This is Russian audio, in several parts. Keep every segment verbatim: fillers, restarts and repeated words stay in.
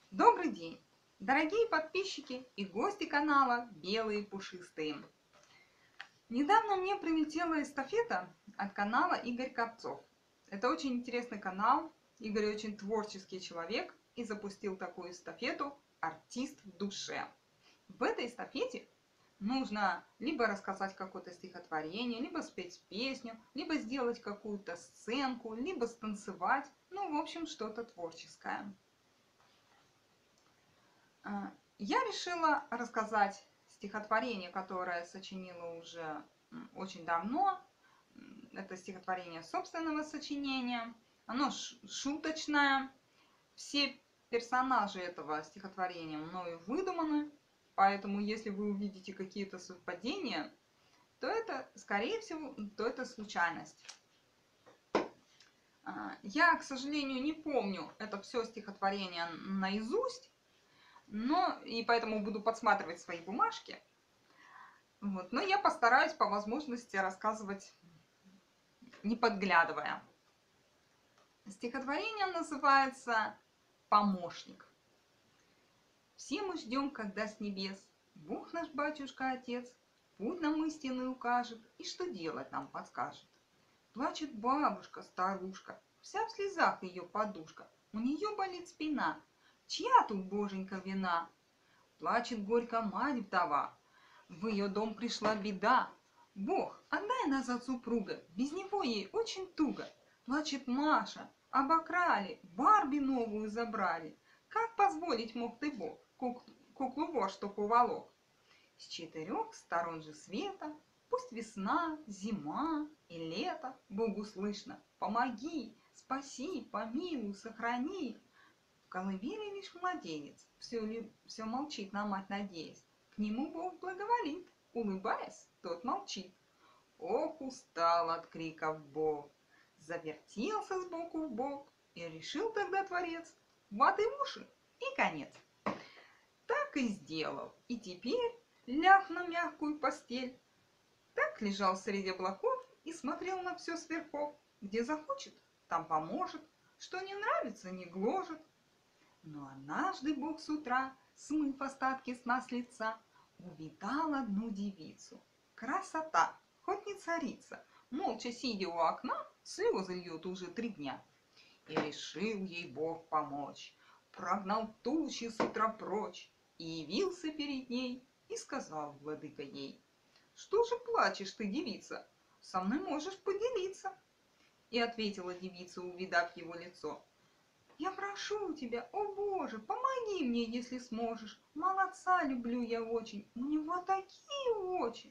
Добрый день, дорогие подписчики и гости канала Белые Пушистые. Недавно мне прилетела эстафета от канала Игорь Копцов. Это очень интересный канал, Игорь очень творческий человек и запустил такую эстафету «Артист в душе». В этой эстафете нужно либо рассказать какое-то стихотворение, либо спеть песню, либо сделать какую-то сценку, либо станцевать, ну, в общем, что-то творческое. Я решила рассказать стихотворение, которое сочинила уже очень давно. Это стихотворение собственного сочинения. Оно шуточное. Все персонажи этого стихотворения мною выдуманы. Поэтому, если вы увидите какие-то совпадения, то это, скорее всего, то это случайность. Я, к сожалению, не помню это все стихотворение наизусть. Но и поэтому буду подсматривать свои бумажки. Вот. Но я постараюсь по возможности рассказывать, не подглядывая. Стихотворение называется «Помощник». Все мы ждем, когда с небес Бог наш батюшка-отец путь нам истинный укажет и что делать нам подскажет. Плачет бабушка, старушка, вся в слезах ее подушка, у нее болит спина. Чья тут, боженька, вина? Плачет горько мать вдова, в ее дом пришла беда. Бог, отдай назад супруга, без него ей очень туго. Плачет Маша, обокрали, Барби новую забрали. Как позволить мог ты, Бог, куклу вор, чтоб уволок? С четырех сторон же света, пусть весна, зима и лето, Богу слышно, помоги, спаси, помилуй, сохрани. В колыбели лишь младенец, все, ли, все молчит на мать надеясь. К нему Бог благоволит, улыбаясь, тот молчит. Ох, устал от криков Бог, завертелся сбоку в бок, и решил тогда Творец, воды в уши и конец. Так и сделал, и теперь, ляг на мягкую постель, так лежал среди облаков и смотрел на все сверхов. Где захочет, там поможет, что не нравится, не гложет. Но однажды Бог с утра, смыв остатки сна с лица, увидал одну девицу. Красота, хоть не царица, молча сидя у окна, слезы льет уже три дня. И решил ей Бог помочь, прогнал тучи с утра прочь, и явился перед ней, и сказал владыка ей: «Что же плачешь ты, девица? Со мной можешь поделиться». И ответила девица, увидав его лицо: «Я прошу тебя, о Боже, помоги мне, если сможешь. Молодца люблю я очень, у него такие очи.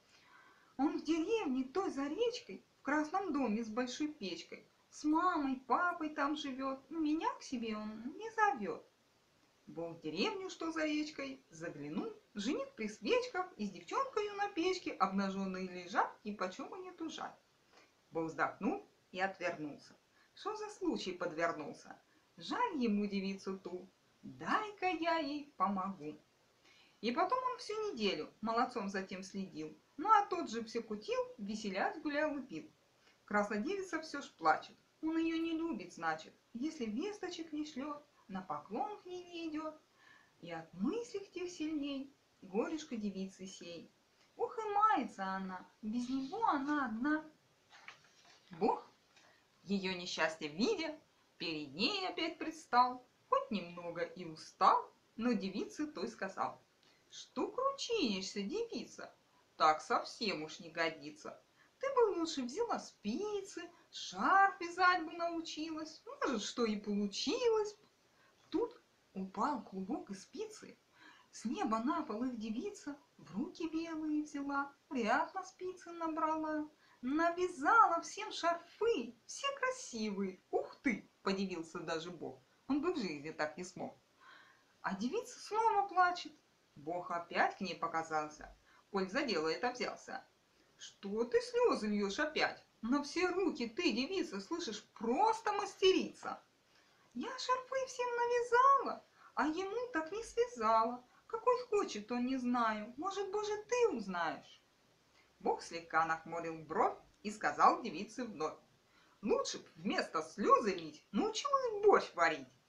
Он в деревне той за речкой, в красном доме с большой печкой. С мамой, папой там живет, меня к себе он не зовет». Был в деревню, что за речкой, заглянул, жених при свечках и с девчонкою на печке обнаженные лежат, и почем они тужат. Бог вздохнул и отвернулся. Что за случай подвернулся? Жаль ему девицу ту, дай-ка я ей помогу. И потом он всю неделю молодцом за тем следил, ну а тот же все кутил, веселясь гулял и пил. Краснодевица все ж плачет, он ее не любит, значит, если весточек не шлет, на поклон к ней не идет. И от мыслей тех сильней горюшка девицы сей. Ух, и мается она, без него она одна. Бог, ее несчастье видя, перед ней опять предстал, хоть немного и устал, но девице той сказал: «Что кручинишься, девица? Так совсем уж не годится. Ты бы лучше взяла спицы, шарф вязать бы научилась, может, что и получилось». Тут упал клубок из спицы, с неба на пол их девица в руки белые взяла, ряд на спицы набрала, навязала всем шарфы, все красивые. Ух ты, подивился даже Бог, он бы в жизни так не смог. А девица снова плачет. Бог опять к ней показался, коль за дело это взялся. Что ты слезы льешь опять? На все руки ты, девица, слышишь, просто мастерица. Я шарфы всем навязала, а ему так не связала. Какой хочет, он не знаю, может, Боже, ты узнаешь. Бог слегка нахмурил бровь и сказал девице вновь: «Лучше б вместо слезы лить научилась борщ варить».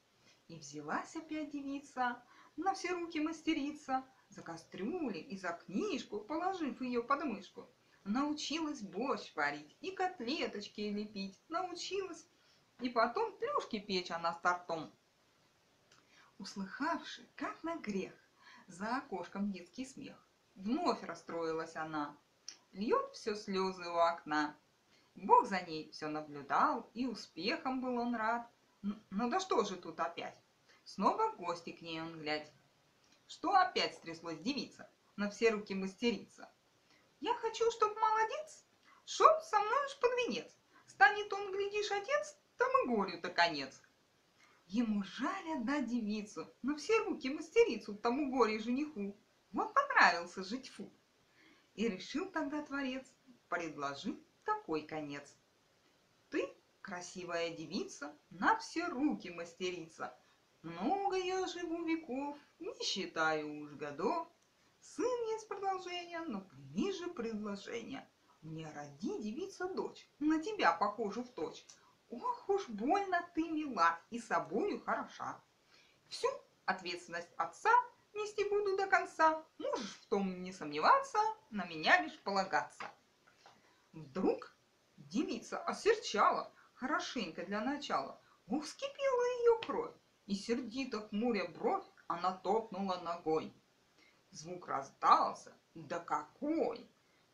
И взялась опять девица, на все руки мастерица, за кастрюли и за книжку, положив ее под мышку. Научилась борщ варить и котлеточки лепить, научилась, и потом плюшки печь она с тортом. Услыхавши, как на грех, за окошком детский смех, вновь расстроилась она, льет все слезы у окна. Бог за ней все наблюдал, и успехом был он рад. Ну да что же тут опять? Снова в гости к ней он глядь. Что опять стряслось, девица, на все руки мастерица? Я хочу, чтоб молодец шел со мной уж под венец. Станет он, глядишь, отец, там и горю-то конец. Ему жаль отдать девицу, на все руки мастерицу тому горе жениху. Вот понравился жить фу. И решил тогда творец предложить такой конец. Ты, красивая девица, на все руки мастерица. Много я живу веков, не считаю уж годов. Сын есть продолжение, но прими же предложение. Мне роди, девица, дочь, на тебя похожу в точь. Ох уж больно ты мила и собою хороша. Всю ответственность отца нести буду до конца. Можешь в том не сомневаться, на меня лишь полагаться. Вдруг девица осерчала, хорошенько для начала. Ух, вскипела ее кровь, и сердито хмуря бровь, она топнула ногой. Звук раздался, да какой!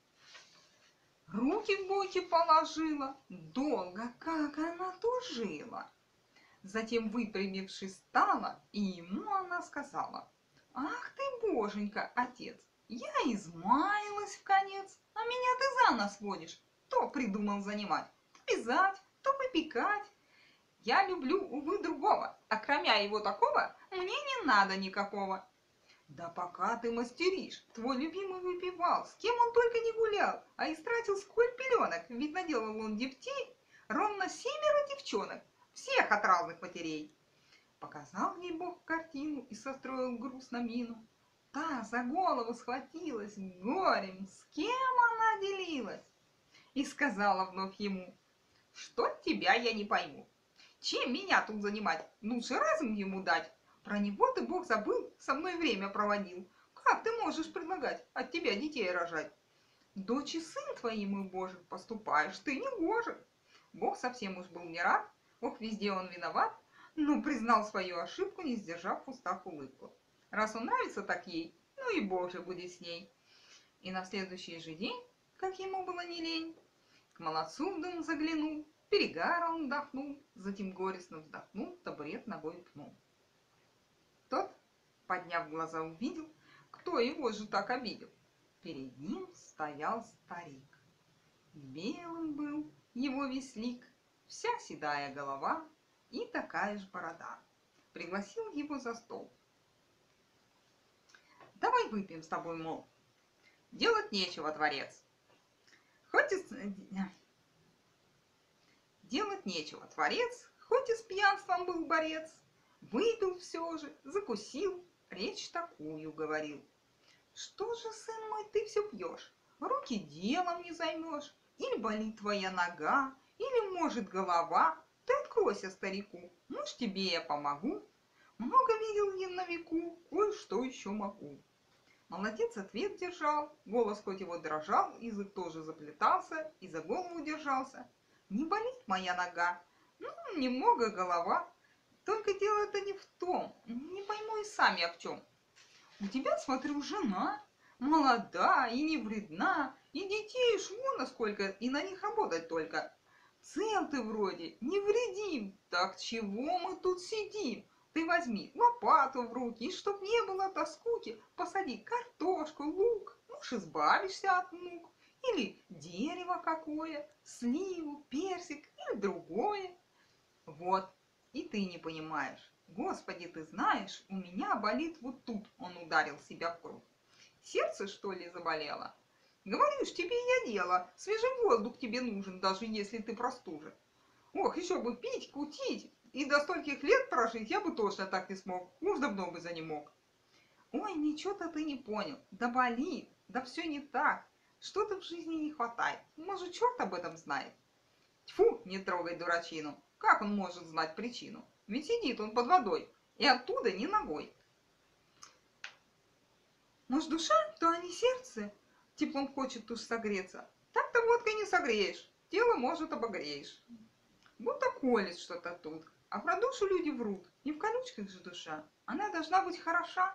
Руки в боки положила, долго как она тужила. Затем, выпрямившись, стала, и ему она сказала: «Ах ты, боженька, отец, я измаялась в конец, а меня ты за нос водишь. То придумал занимать, то вязать, то выпекать. Я люблю, увы, другого, а кромя его такого мне не надо никакого». Да пока ты мастеришь, твой любимый выпивал, с кем он только не гулял, а истратил сколь пеленок, ведь наделал он детей, ровно семеро девчонок, всех от разных матерей. Показал ей Бог картину и состроил грустно мину. Та за голову схватилась горем, с кем она делилась. И сказала вновь ему: что тебя я не пойму, чем меня тут занимать, лучше разум ему дать. Про него ты, Бог, забыл, со мной время проводил. Как ты можешь предлагать от тебя детей рожать? Дочь и сын твои, мой Боже, поступаешь ты негоже. Бог совсем уж был не рад, ох, везде он виноват, но признал свою ошибку, не сдержав в устах улыбку. Раз он нравится так ей, ну и Бог же будет с ней. И на следующий же день, как ему было не лень, к молодцу в дом заглянул, перегара он вдохнул, затем горестно вздохнул, табурет ногой пнул. Тот, подняв глаза, увидел, кто его же так обидел. Перед ним стоял старик. Белым был его весь лик, вся седая голова и такая же борода. Пригласил его за стол. Давай выпьем с тобой, мол. Делать нечего, творец. Хоть и... Делать нечего, творец, хоть и с пьянством был борец. Выпил все же, закусил, речь такую говорил: что же, сын мой, ты все пьешь? Руки делом не займешь? Или болит твоя нога, или, может, голова? Ты откройся старику, может, тебе я помогу. Много видел я на веку, кое-что еще могу. Молодец ответ держал, голос хоть его дрожал, язык тоже заплетался и за голову держался. Не болит моя нога, ну, немного голова. Только дело-то не в том, не пойму и сам я в чем. У тебя, смотрю, жена молода и не вредна, и детей уж вон сколько, и на них работать только. Цел ты вроде, невредим, так чего мы тут сидим? Ты возьми лопату в руки, и чтоб не было тоскуки, посади картошку, лук, уж избавишься от мук. Или дерево какое, сливу, персик или другое. Вот. И ты не понимаешь. Господи, ты знаешь, у меня болит вот тут. Он ударил себя в грудь. Сердце, что ли, заболело? Говорю ж, тебе я дело. Свежий воздух тебе нужен, даже если ты простужен. Ох, еще бы пить, кутить. И до стольких лет прожить я бы точно так не смог. Уж давно бы занемог. Ой, ничего-то ты не понял. Да болит, да все не так. Что-то в жизни не хватает. Может, черт об этом знает? Тьфу, не трогай дурачину. Как он может знать причину? Ведь сидит он под водой и оттуда ни ногой. Может, душа, то а не сердце, теплом хочет уж согреться. Так-то водкой не согреешь, тело, может, обогреешь. Будто колет что-то тут, а про душу люди врут. Не в колючках же душа, она должна быть хороша.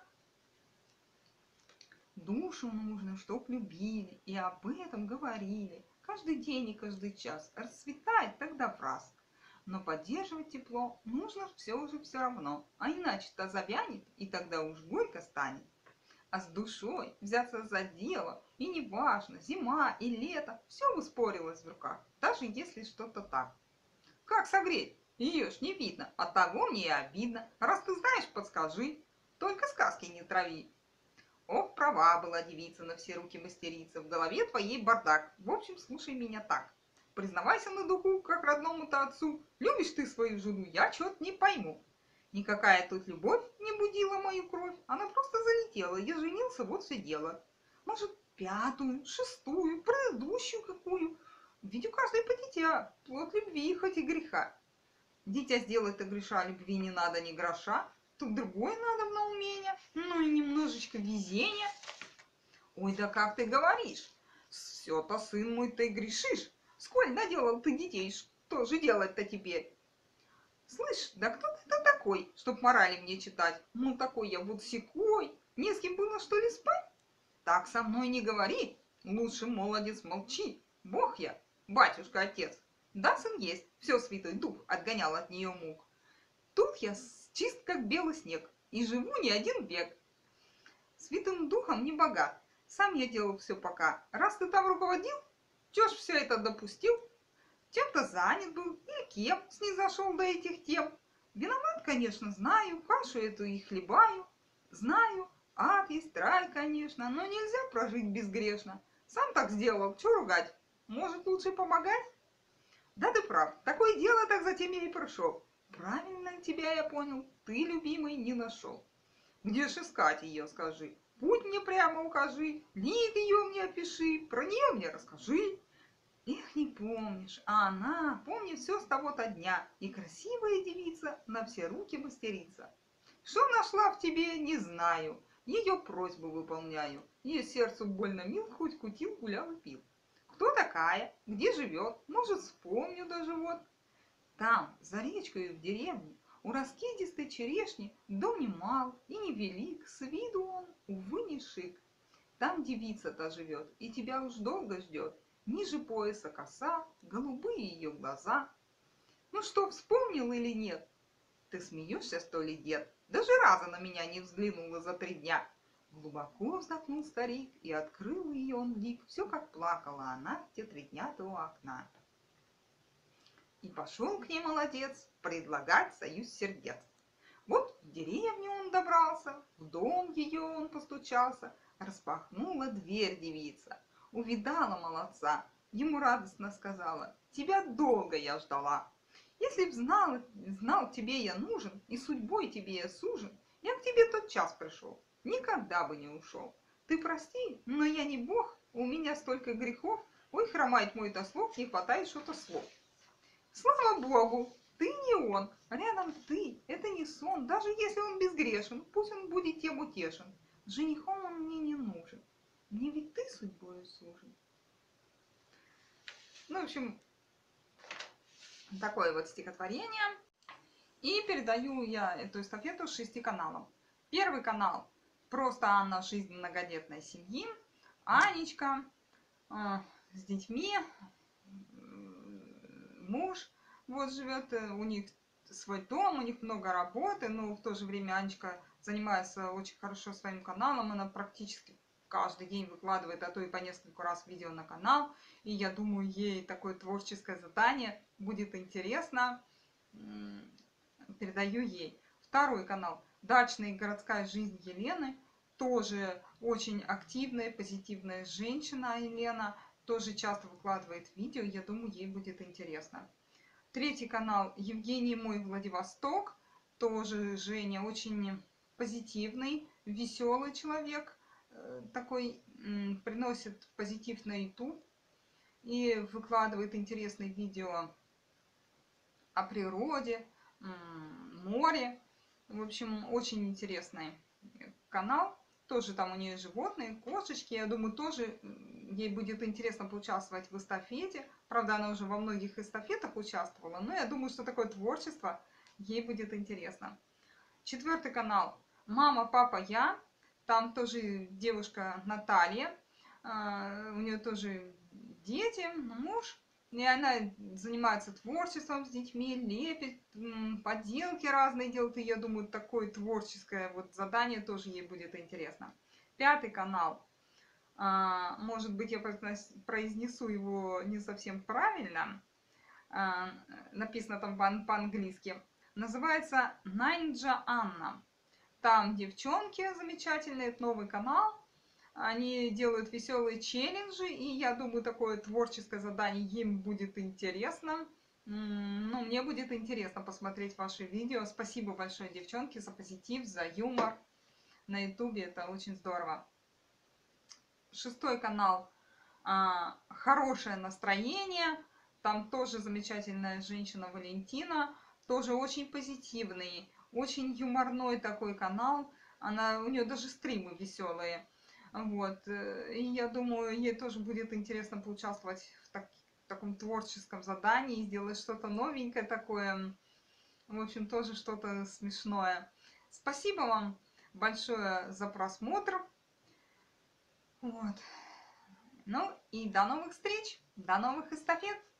Душу нужно, чтоб любили, и об этом говорили. Каждый день и каждый час расцветает тогда в раз. Но поддерживать тепло нужно все же все равно, а иначе-то завянет, и тогда уж горько станет. А с душой взяться за дело, и неважно, зима и лето, все выспорилось в руках, даже если что-то так. Как согреть? Ее ж не видно, от того мне и обидно. Раз ты знаешь, подскажи, только сказки не трави. Ох, права была девица на все руки мастерица, в голове твоей бардак. В общем, слушай меня так. Признавайся на духу, как родному-то отцу. Любишь ты свою жену, я чё-то не пойму. Никакая тут любовь не будила мою кровь, она просто залетела. Я женился, вот все дело. Может, пятую, шестую, предыдущую какую. Ведь у каждой по дитя, плод любви, хоть и греха. Дитя сделать-то греша, любви не надо ни гроша. Тут другое надо на умение, ну и немножечко везения. Ой, да как ты говоришь? Все-то, сын мой, ты грешишь. Сколь наделал ты детей, что же делать-то теперь? Слышь, да кто ты такой, чтоб морали мне читать? Ну такой я вот секой, не с кем было что ли спать? Так со мной не говори, лучше, молодец, молчи. Бог я, батюшка-отец. Да, сын есть, все святой дух отгонял от нее мук. Тут я чист, как белый снег, и живу не один век. Святым духом не богат, сам я делал все пока. Раз ты там руководил, чё ж все это допустил? Чем-то занят был, или кем снизошел до этих тем. Виноват, конечно, знаю, кашу эту и хлебаю. Знаю, ад есть, рай, конечно, но нельзя прожить безгрешно. Сам так сделал, чё ругать? Может, лучше помогать? Да ты прав, такое дело, так затем я и пришел. Правильно тебя я понял, ты, любимый, не нашел. Где ж искать ее, скажи? Путь мне прямо укажи, лик ее мне опиши, про нее мне расскажи. Эх, не помнишь, а она помнит все с того-то дня, и красивая девица на все руки мастерица. Что нашла в тебе, не знаю, ее просьбу выполняю, ее сердцу больно мил, хоть кутил, гулял и пил. Кто такая, где живет, может, вспомню даже вот. Там, за речкой в деревне, у раскидистой черешни, дом не мал и не велик, с виду он, увы, не шик. Там девица-то живет и тебя уж долго ждет. Ниже пояса коса, голубые ее глаза. Ну что, вспомнил или нет? Ты смеешься, что ли, дед? Даже раза на меня не взглянула за три дня. Глубоко вздохнул старик, и открыл ее он лик. Все, как плакала она в те три дня-то у окна. И пошел к ней молодец предлагать союз сердец. Вот в деревню он добрался, в дом ее он постучался. Распахнула дверь девица, увидала молодца, ему радостно сказала: тебя долго я ждала. Если б знал, знал тебе я нужен, и судьбой тебе я сужен, я к тебе тот час пришел, никогда бы не ушел. Ты прости, но я не бог, у меня столько грехов, ой, хромает мой-то слов, не хватает что-то слов. Слава богу, ты не он, рядом ты, это не сон, даже если он безгрешен, пусть он будет тем утешен. Женихом он мне не нужен, мне ведь ты судьбою сужен. Ну, в общем, такое вот стихотворение. И передаю я эту эстафету шести каналам. Первый канал — просто Анна, жизнь многодетной семьи. Анечка э, с детьми, муж вот живет, у них свой дом, у них много работы, но в то же время Анечка занимается очень хорошо своим каналом, она практически каждый день выкладывает, а то и по несколько раз видео на канал, и я думаю, ей такое творческое задание будет интересно, передаю ей. Второй канал — дачная и городская жизнь Елены, тоже очень активная, позитивная женщина Елена, тоже часто выкладывает видео, я думаю, ей будет интересно. Третий канал — Евгений мой Владивосток, тоже Женя очень позитивный, веселый человек, такой, приносит позитив на YouTube и выкладывает интересные видео о природе, море. В общем, очень интересный канал. Тоже там у нее животные, кошечки. Я думаю, тоже ей будет интересно поучаствовать в эстафете. Правда, она уже во многих эстафетах участвовала, но я думаю, что такое творчество ей будет интересно. Четвертый канал «Мама, папа, я». Там тоже девушка Наталья. У нее тоже дети, муж. И она занимается творчеством с детьми, лепит, поделки разные делает. И я думаю, такое творческое вот задание тоже ей будет интересно. Пятый канал. Может быть, я произнесу его не совсем правильно. Написано там по-английски. Называется Ninja Anna. Там девчонки замечательные, это новый канал. Они делают веселые челленджи, и я думаю, такое творческое задание им будет интересно. Ну, мне будет интересно посмотреть ваши видео. Спасибо большое, девчонки, за позитив, за юмор на ютубе. Это очень здорово. Шестой канал «Хорошее настроение». Там тоже замечательная женщина Валентина. Тоже очень позитивный, очень юморной такой канал. Она, у нее даже стримы веселые. Вот. И я думаю, ей тоже будет интересно поучаствовать в, так, в таком творческом задании, сделать что-то новенькое такое. В общем, тоже что-то смешное. Спасибо вам большое за просмотр. Вот. Ну и до новых встреч, до новых эстафет.